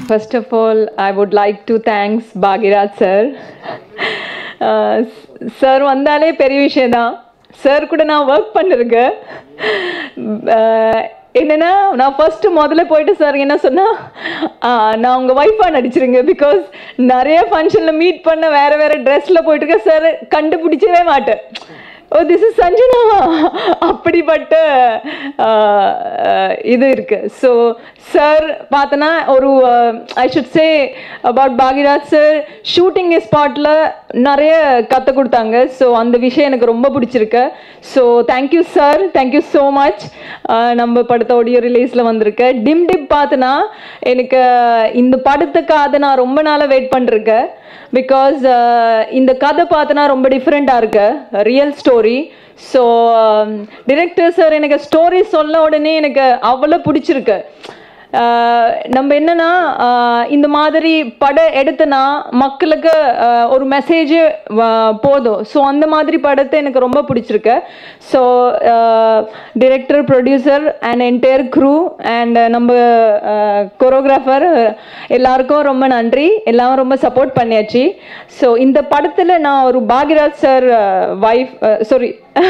First of all, I would like to thank Bhagirath sir. Sir வந்தாலே பெரிய விஷயம் தான். சார் கூட நான் ஒர்க் பண்ணிருக்கேன். என்னன்னா நான் ஃபர்ஸ்ட் முதல்ல போயிட்டு சார் என்ன சொன்னா நான் உங்க வைஃபா நடிச்சிருங்க பிகாஸ் நிறைய ஃபங்க்ஷன்ல மீட் பண்ண வேற வேற ட்ரெஸ்ல போயிட்டு இருக்க சார் கண்டுபிடிச்சவே மாட்டேன். ஓ திஸ் இஸ் சஞ்சனாவா அப்படிப்பட்ட இது இருக்கு. ஸோ சார் பார்த்தனா ஒரு I should say about Bhagyaraj sir shooting ஸ்பாட்டில் நிறைய கற்றுக் கொடுத்தாங்க. ஸோ அந்த விஷயம் எனக்கு ரொம்ப பிடிச்சிருக்கு. So thank you sir, thank you so much. நம்ம படத்தை ஆடியோ ரிலீஸில் வந்திருக்கு. டிம் டிப் பார்த்தனா எனக்கு இந்த படத்துக்காக நான் ரொம்ப நாளாக வெயிட் பண்ணிருக்கேன். பிகாஸ் இந்த கதை பார்த்தனா ரொம்ப டிஃப்ரெண்ட்டாக இருக்கு, real story. So director sir எனக்கு ஸ்டோரி சொல்ல உடனே எனக்கு அவ்வளோ பிடிச்சிருக்கு. நம்ம என்னன்னா இந்த மாதிரி படம் எடுத்தனா மக்களுக்கு ஒரு மெசேஜ் போதும். ஸோ அந்த மாதிரி படத்தை எனக்கு ரொம்ப பிடிச்சிருக்கு. So director, producer and entire crew and நம்ம கொரியோகிராஃபர் எல்லாருக்கும் ரொம்ப நன்றி. எல்லாரும் ரொம்ப சப்போர்ட் பண்ணியாச்சு. ஸோ இந்த படத்தில் நான் ஒரு பாகிராஜ் சார் வைஃப் சாரி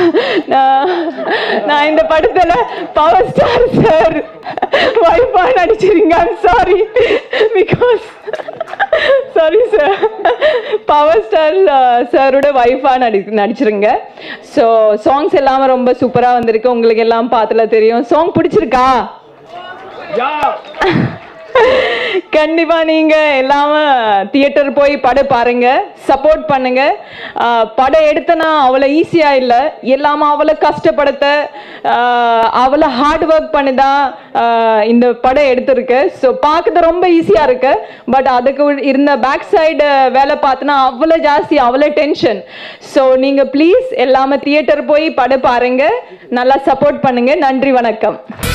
நான் இந்த படத்துல பவர் ஸ்டார் சார் வைஃபா நடிச்சிருங்க. I'm sorry because sorry sir power star சாரோட வைஃபா நடிச்சிருங்க. ஸோ சாங்ஸ் எல்லாமே ரொம்ப சூப்பரா வந்திருக்கு. உங்களுக்கு எல்லாம் பார்த்துல தெரியும். சாங் பிடிச்சிருக்கா? கண்டிப்பா நீங்க எல்லாமே தியேட்டர் போய் படம் பாருங்க, சப்போர்ட் பண்ணுங்க. படம் எடுத்தனா அவ்வளோ ஈஸியா இல்லை, எல்லாமே அவ்வளோ கஷ்டப்படுத்த அவ்வளோ ஹார்ட் ஒர்க் பண்ணிதான் இந்த படம் எடுத்திருக்கு. ஸோ பார்க்கறது ரொம்ப ஈஸியா இருக்கு, பட் அதுக்கு இருந்த பேக் சைடு வேலை பார்த்தனா அவ்வளோ ஜாஸ்தி, அவ்வளோ டென்ஷன். ஸோ நீங்க ப்ளீஸ் எல்லாமே தியேட்டர் போய் படம் பாருங்க, நல்லா சப்போர்ட் பண்ணுங்க. நன்றி, வணக்கம்.